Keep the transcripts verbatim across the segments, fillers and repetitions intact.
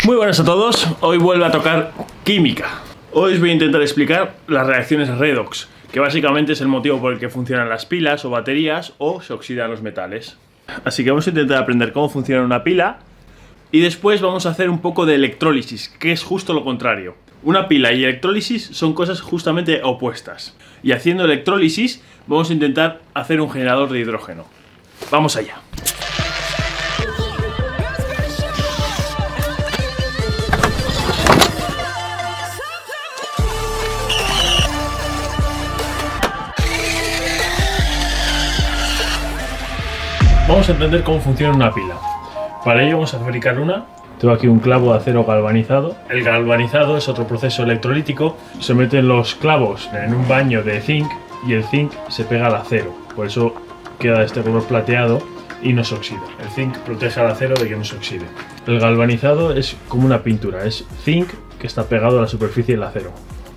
Muy buenas a todos, hoy vuelve a tocar química. Hoy os voy a intentar explicar las reacciones redox, que básicamente es el motivo por el que funcionan las pilas o baterías o se oxidan los metales. Así que vamos a intentar aprender cómo funciona una pila y después vamos a hacer un poco de electrólisis, que es justo lo contrario. Una pila y electrólisis son cosas justamente opuestas. Y haciendo electrólisis vamos a intentar hacer un generador de hidrógeno. Vamos allá. Vamos a entender cómo funciona una pila. Para ello vamos a fabricar una. Tengo aquí un clavo de acero galvanizado. El galvanizado es otro proceso electrolítico. Se meten los clavos en un baño de zinc y el zinc se pega al acero. Por eso queda este color plateado y no se oxida. El zinc protege al acero de que no se oxide. El galvanizado es como una pintura. Es zinc que está pegado a la superficie del acero.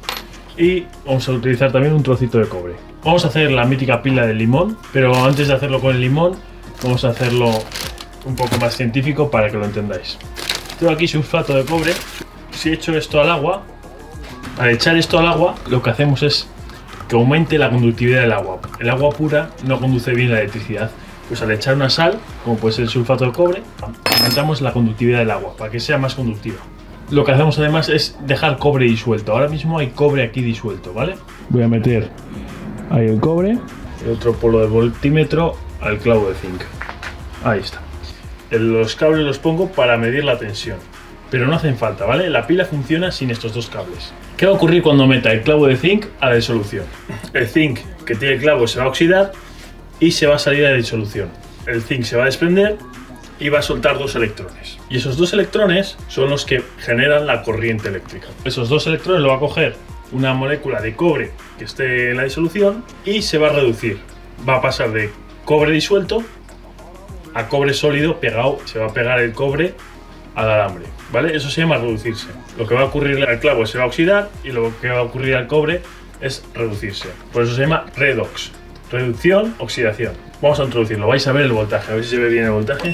Y vamos a utilizar también un trocito de cobre. Vamos a hacer la mítica pila de limón, pero antes de hacerlo con el limón vamos a hacerlo un poco más científico para que lo entendáis. Tengo aquí sulfato de cobre. Si echo esto al agua, al echar esto al agua, lo que hacemos es que aumente la conductividad del agua. El agua pura no conduce bien la electricidad. Pues al echar una sal, como puede ser el sulfato de cobre, aumentamos la conductividad del agua para que sea más conductiva. Lo que hacemos además es dejar cobre disuelto. Ahora mismo hay cobre aquí disuelto, ¿vale? Voy a meter ahí el cobre, el otro polo de voltímetro al clavo de zinc. Ahí está. Los cables los pongo para medir la tensión, pero no hacen falta, ¿vale? La pila funciona sin estos dos cables. ¿Qué va a ocurrir cuando meta el clavo de zinc a la disolución? El zinc que tiene el clavo se va a oxidar y se va a salir a la disolución. El zinc se va a desprender y va a soltar dos electrones. Y esos dos electrones son los que generan la corriente eléctrica. Esos dos electrones lo va a coger una molécula de cobre que esté en la disolución y se va a reducir. Va a pasar de cobre disuelto a cobre sólido pegado. Se va a pegar el cobre al alambre, ¿vale? Eso se llama reducirse. Lo que va a ocurrir al clavo se va a oxidar y lo que va a ocurrir al cobre es reducirse. Por eso se llama redox. Reducción, oxidación. Vamos a introducirlo. Vais a ver el voltaje. A ver si se ve bien el voltaje.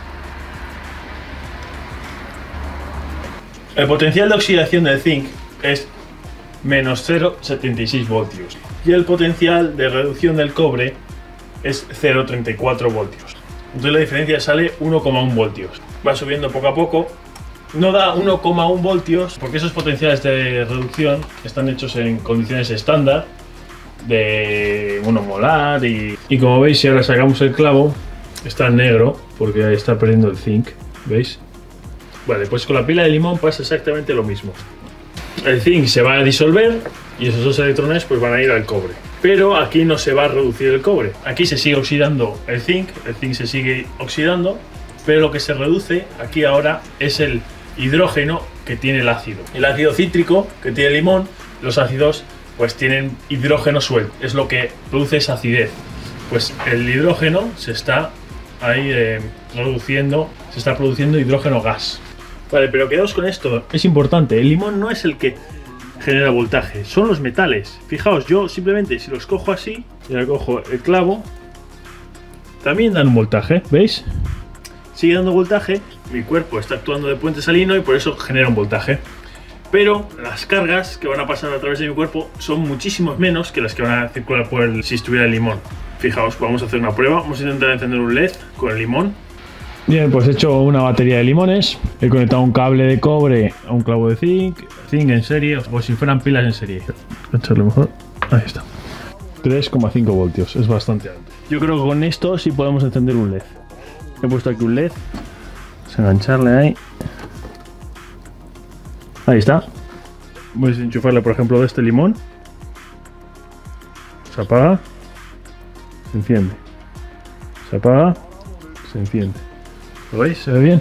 El potencial de oxidación del zinc es menos cero coma setenta y seis voltios y el potencial de reducción del cobre es cero coma treinta y cuatro voltios. Entonces la diferencia sale uno coma uno voltios. Va subiendo poco a poco. No da uno coma uno voltios porque esos potenciales de reducción están hechos en condiciones estándar de uno molar y, y como veis, si ahora sacamos el clavo está negro porque está perdiendo el zinc, ¿veis? Vale, pues con la pila de limón pasa exactamente lo mismo. El zinc se va a disolver y esos dos electrones pues van a ir al cobre. Pero aquí no se va a reducir el cobre. Aquí se sigue oxidando el zinc, el zinc se sigue oxidando, pero lo que se reduce aquí ahora es el hidrógeno que tiene el ácido. El ácido cítrico que tiene el limón, los ácidos pues tienen hidrógeno suelto, es lo que produce esa acidez. Pues el hidrógeno se está ahí eh, reduciendo, se está produciendo hidrógeno gas. Vale, pero quedaos con esto, es importante, el limón no es el que genera voltaje, son los metales. Fijaos, yo simplemente si los cojo así, y le cojo el clavo, también dan un voltaje, ¿veis? Sigue dando voltaje, mi cuerpo está actuando de puente salino y por eso genera un voltaje. Pero las cargas que van a pasar a través de mi cuerpo son muchísimos menos que las que van a circular por el, si estuviera el limón. Fijaos, vamos a hacer una prueba, vamos a intentar encender un L E D con el limón. Bien, pues he hecho una batería de limones, he conectado un cable de cobre a un clavo de zinc, zinc en serie, o si fueran pilas en serie. Voy a echarle mejor, ahí está. tres coma cinco voltios, es bastante alto. Yo creo que con esto sí podemos encender un L E D. He puesto aquí un L E D, vamos a engancharle ahí. Ahí está. Voy a desenchufarle, por ejemplo, de este limón. Se apaga, se enciende. Se apaga, se enciende. ¿Lo veis? ¿Se ve bien?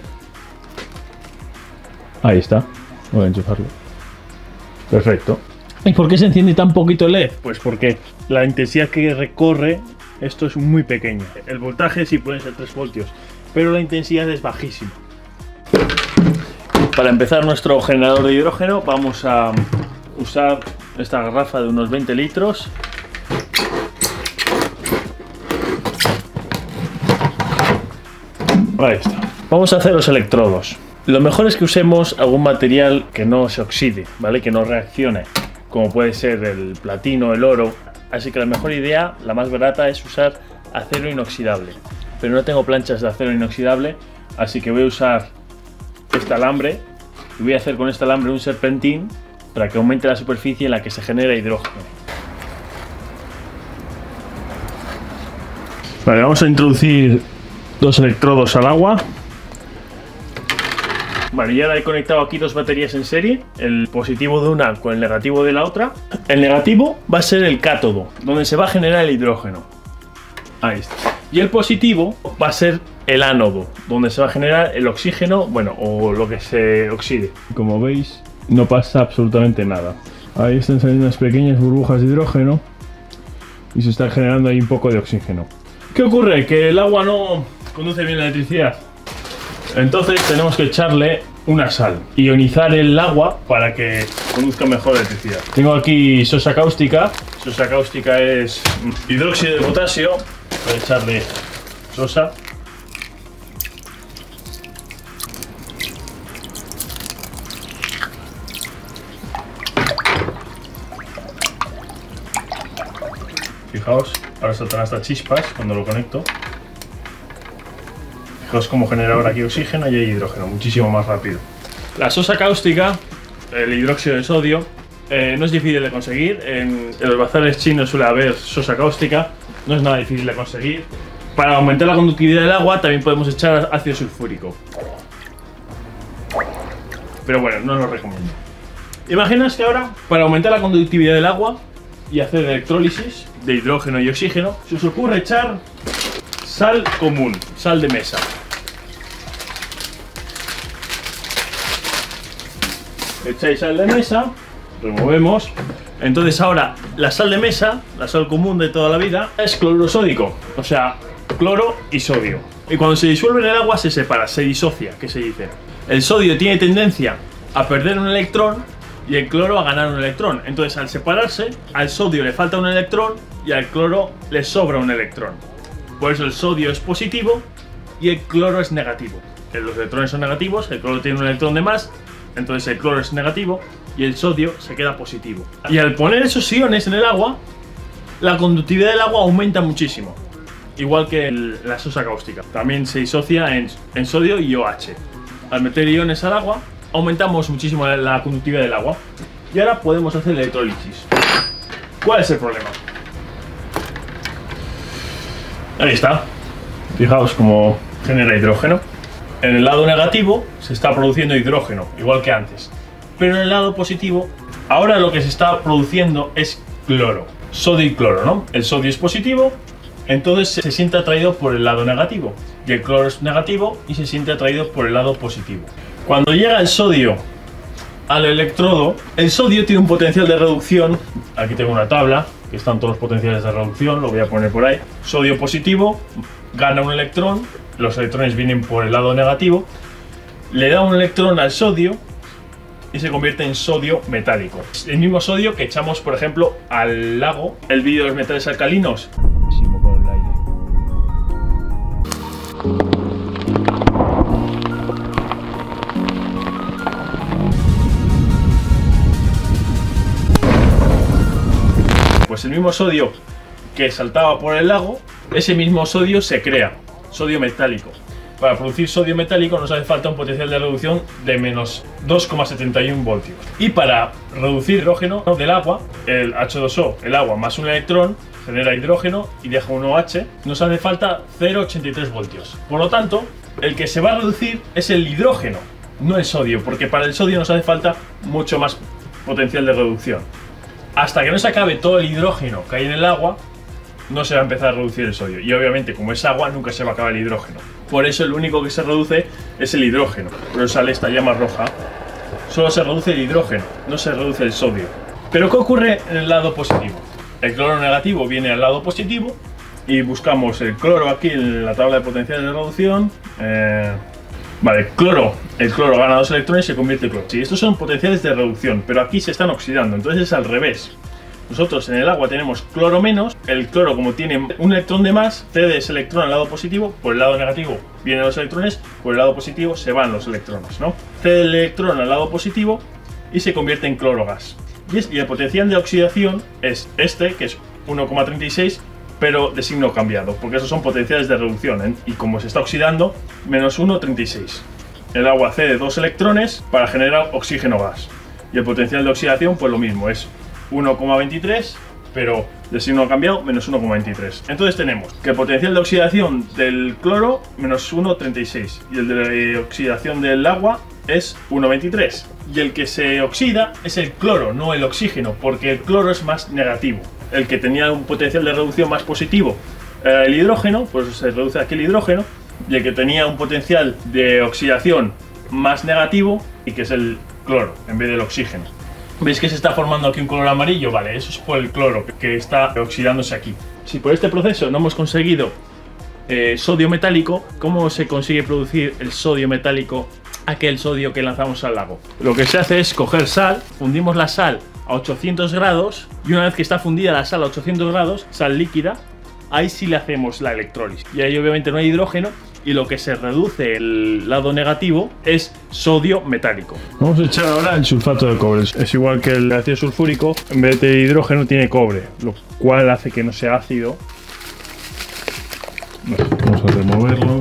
Ahí está. Voy a enchufarlo. Perfecto. ¿Y por qué se enciende tan poquito el L E D? Pues porque la intensidad que recorre esto es muy pequeña. El voltaje sí puede ser tres voltios, pero la intensidad es bajísima. Para empezar nuestro generador de hidrógeno vamos a usar esta garrafa de unos veinte litros. Ahí está. Vamos a hacer los electrodos. Lo mejor es que usemos algún material que no se oxide, ¿vale? Que no reaccione, como puede ser el platino, el oro. Así que la mejor idea, la más barata, es usar acero inoxidable. Pero no tengo planchas de acero inoxidable, así que voy a usar este alambre y voy a hacer con este alambre un serpentín para que aumente la superficie en la que se genera hidrógeno. Vale, vamos a introducir dos electrodos al agua. Vale, y ahora he conectado aquí dos baterías en serie, el positivo de una con el negativo de la otra. El negativo va a ser el cátodo, donde se va a generar el hidrógeno. Ahí está. Y el positivo va a ser el ánodo, donde se va a generar el oxígeno, bueno, o lo que se oxide. Como veis, no pasa absolutamente nada. Ahí están saliendo unas pequeñas burbujas de hidrógeno y se está generando ahí un poco de oxígeno. ¿Qué ocurre? Que el agua no conduce bien la electricidad. Entonces tenemos que echarle una sal, ionizar el agua para que conduzca mejor la electricidad. Tengo aquí sosa cáustica. Sosa cáustica es hidróxido de potasio. Voy a echarle sosa. Fijaos, ahora saltan hasta chispas cuando lo conecto. Fijaos cómo genera ahora aquí oxígeno y hay hidrógeno, muchísimo más rápido. La sosa cáustica, el hidróxido de sodio, eh, no es difícil de conseguir. En, en los bazares chinos suele haber sosa cáustica, no es nada difícil de conseguir. Para aumentar la conductividad del agua también podemos echar ácido sulfúrico. Pero bueno, no lo recomiendo. Imaginas que ahora, para aumentar la conductividad del agua y hacer electrólisis de hidrógeno y oxígeno, se os ocurre echar sal común, sal de mesa. Echáis sal de mesa, removemos. Entonces ahora la sal de mesa, la sal común de toda la vida, es cloruro sódico, o sea, cloro y sodio. Y cuando se disuelve en el agua se separa, se disocia, que se dice. El sodio tiene tendencia a perder un electrón y el cloro a ganar un electrón. Entonces al separarse, al sodio le falta un electrón y al cloro le sobra un electrón. Por eso el sodio es positivo y el cloro es negativo. Los electrones son negativos, el cloro tiene un electrón de más, entonces el cloro es negativo y el sodio se queda positivo. Y al poner esos iones en el agua, la conductividad del agua aumenta muchísimo. Igual que el, la sosa cáustica. También se disocia en, en sodio y OH. Al meter iones al agua, aumentamos muchísimo la, la conductividad del agua. Y ahora podemos hacer la electrólisis. ¿Cuál es el problema? Ahí está. Fijaos cómo genera hidrógeno. En el lado negativo se está produciendo hidrógeno, igual que antes. Pero en el lado positivo, ahora lo que se está produciendo es cloro. Sodio y cloro, ¿no? El sodio es positivo, entonces se siente atraído por el lado negativo. Y el cloro es negativo y se siente atraído por el lado positivo. Cuando llega el sodio al electrodo, el sodio tiene un potencial de reducción. Aquí tengo una tabla, que están todos los potenciales de reducción, lo voy a poner por ahí. Sodio positivo, gana un electrón, los electrones vienen por el lado negativo, le da un electrón al sodio y se convierte en sodio metálico. El mismo sodio que echamos, por ejemplo, al lago. El vídeo de los metales alcalinos. Con el aire. Pues el mismo sodio que saltaba por el lago, ese mismo sodio se crea, sodio metálico. Para producir sodio metálico nos hace falta un potencial de reducción de menos dos coma setenta y uno voltios. Y para reducir hidrógeno del agua, el hache dos o, el agua más un electrón, genera hidrógeno y deja un OH, nos hace falta cero coma ochenta y tres voltios. Por lo tanto, el que se va a reducir es el hidrógeno, no el sodio, porque para el sodio nos hace falta mucho más potencial de reducción. Hasta que no se acabe todo el hidrógeno que hay en el agua, no se va a empezar a reducir el sodio. Y obviamente, como es agua, nunca se va a acabar el hidrógeno. Por eso el único que se reduce es el hidrógeno. Por eso sale esta llama roja. Solo se reduce el hidrógeno, no se reduce el sodio. Pero ¿qué ocurre en el lado positivo? El cloro negativo viene al lado positivo y buscamos el cloro aquí en la tabla de potenciales de reducción. Eh, vale, cloro. El cloro gana dos electrones y se convierte en cloro. Sí, estos son potenciales de reducción, pero aquí se están oxidando, entonces es al revés. Nosotros en el agua tenemos cloro menos, el cloro como tiene un electrón de más, cede ese electrón al lado positivo, por el lado negativo vienen los electrones, por el lado positivo se van los electrones, ¿no? Cede el electrón al lado positivo y se convierte en cloro gas. Y, es, y el potencial de oxidación es este, que es uno coma treinta y seis, pero de signo cambiado, porque esos son potenciales de reducción, ¿eh? Y como se está oxidando, menos uno coma treinta y seis. El agua cede dos electrones para generar oxígeno gas. Y el potencial de oxidación, pues lo mismo, es uno coma veintitrés, pero de signo cambiado, menos uno coma veintitrés. Entonces tenemos que el potencial de oxidación del cloro, menos uno coma treinta y seis, y el de oxidación del agua es uno coma veintitrés. Y el que se oxida es el cloro, no el oxígeno, porque el cloro es más negativo. El que tenía un potencial de reducción más positivo, eh, el hidrógeno, pues se reduce aquí el hidrógeno, y el que tenía un potencial de oxidación más negativo, y que es el cloro, en vez del oxígeno. ¿Veis que se está formando aquí un color amarillo? Vale, eso es por el cloro que está oxidándose aquí. Si por este proceso no hemos conseguido eh, sodio metálico, ¿cómo se consigue producir el sodio metálico, aquel sodio que lanzamos al lago? Lo que se hace es coger sal, fundimos la sal a ochocientos grados, y una vez que está fundida la sal a ochocientos grados, sal líquida, ahí sí le hacemos la electrólisis. Y ahí obviamente no hay hidrógeno, y lo que se reduce el lado negativo es sodio metálico. Vamos a echar ahora el sulfato de cobre. Es igual que el ácido sulfúrico, en vez de hidrógeno tiene cobre, lo cual hace que no sea ácido. Vamos a removerlo.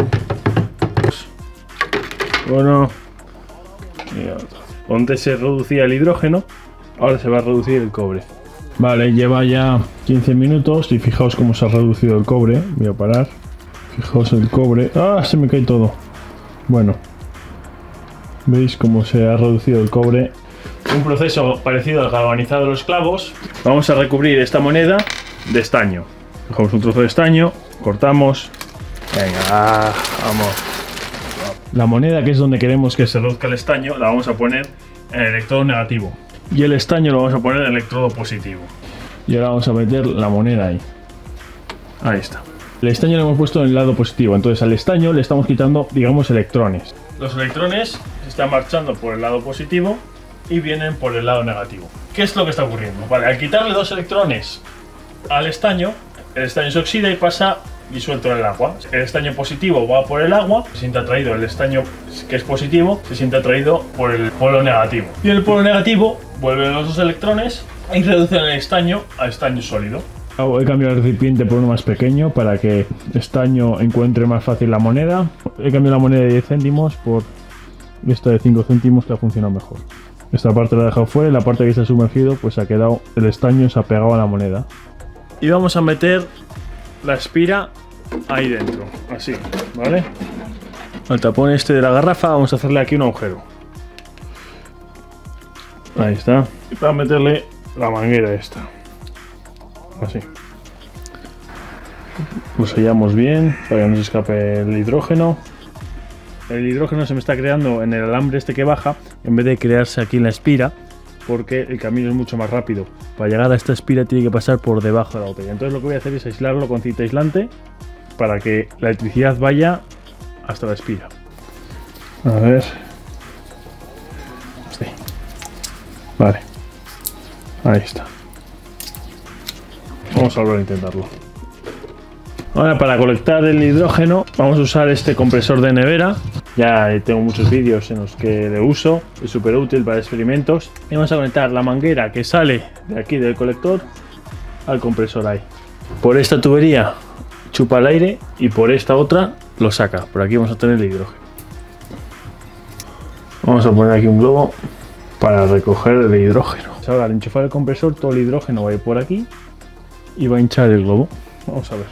Uno y otro. Donde se reducía el hidrógeno, ahora se va a reducir el cobre. Vale, lleva ya quince minutos y fijaos cómo se ha reducido el cobre. Voy a parar. Fijaos el cobre. ¡Ah! Se me cae todo. Bueno. ¿Veis cómo se ha reducido el cobre? Un proceso parecido al galvanizado de los clavos. Vamos a recubrir esta moneda de estaño. Dejamos un trozo de estaño, cortamos. Venga, vamos. La moneda, que es donde queremos que se reduzca el estaño, la vamos a poner en el electrodo negativo. Y el estaño lo vamos a poner en el electrodo positivo. Y ahora vamos a meter la moneda ahí. Ahí está. El estaño lo hemos puesto en el lado positivo, entonces al estaño le estamos quitando, digamos, electrones. Los electrones se están marchando por el lado positivo y vienen por el lado negativo. ¿Qué es lo que está ocurriendo? Vale, al quitarle dos electrones al estaño, el estaño se oxida y pasa disuelto en el agua. El estaño positivo va por el agua, se siente atraído, el estaño que es positivo se siente atraído por el polo negativo. Y en el polo negativo vuelven los dos electrones y reducen el estaño a estaño sólido. He cambiado el recipiente por uno más pequeño para que estaño encuentre más fácil la moneda. He cambiado la moneda de diez céntimos por esta de cinco céntimos, que ha funcionado mejor. Esta parte la he dejado fuera y la parte que está sumergido pues ha quedado, el estaño se ha pegado a la moneda. Y vamos a meter la espira ahí dentro, así, ¿vale? Al tapón este de la garrafa vamos a hacerle aquí un agujero. Ahí está. Y para meterle la manguera esta. Así. Lo sellamos bien para que no se escape el hidrógeno. El hidrógeno se me está creando en el alambre este que baja, en vez de crearse aquí en la espira, porque el camino es mucho más rápido. Para llegar a esta espira tiene que pasar por debajo de la botella. Entonces lo que voy a hacer es aislarlo con cinta aislante para que la electricidad vaya hasta la espira. A ver. Sí. Vale. Ahí está. Vamos a volver a intentarlo. Ahora, para colectar el hidrógeno vamos a usar este compresor de nevera. Ya tengo muchos vídeos en los que le uso, es súper útil para experimentos. Y vamos a conectar la manguera que sale de aquí del colector al compresor ahí. Por esta tubería chupa el aire y por esta otra lo saca. Por aquí vamos a tener el hidrógeno. Vamos a poner aquí un globo para recoger el hidrógeno. Ahora, al enchufar el compresor, todo el hidrógeno va a ir por aquí y va a hinchar el globo. Vamos a ver.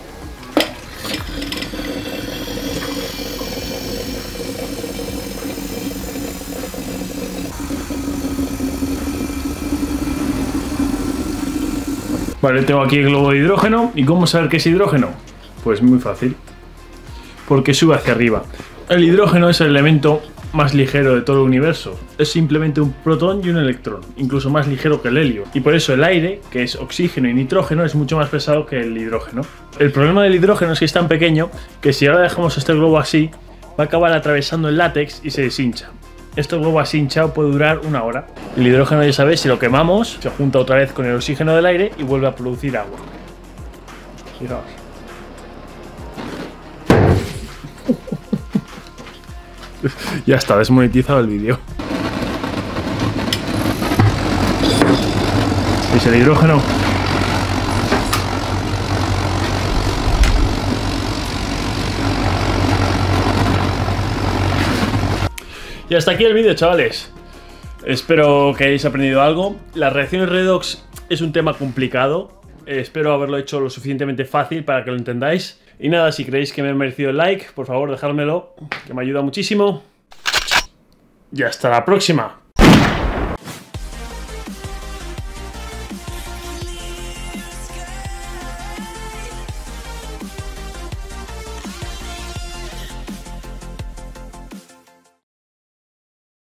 Vale, tengo aquí el globo de hidrógeno. ¿Y cómo saber qué es hidrógeno? Pues muy fácil. Porque sube hacia arriba. El hidrógeno es el elemento más ligero de todo el universo. Es simplemente un protón y un electrón, incluso más ligero que el helio. Y por eso el aire, que es oxígeno y nitrógeno, es mucho más pesado que el hidrógeno. El problema del hidrógeno es que es tan pequeño que si ahora dejamos este globo así, va a acabar atravesando el látex y se deshincha. Este huevo así hinchado puede durar una hora. El hidrógeno, ya sabéis, si lo quemamos, se junta otra vez con el oxígeno del aire y vuelve a producir agua. Fijaos. Ya está, desmonetizado el vídeo. ¿Es el hidrógeno? Y hasta aquí el vídeo, chavales. Espero que hayáis aprendido algo. Las reacciones redox es un tema complicado. Eh, espero haberlo hecho lo suficientemente fácil para que lo entendáis. Y nada, si creéis que me he merecido el like, por favor dejármelo, que me ayuda muchísimo. Y hasta la próxima.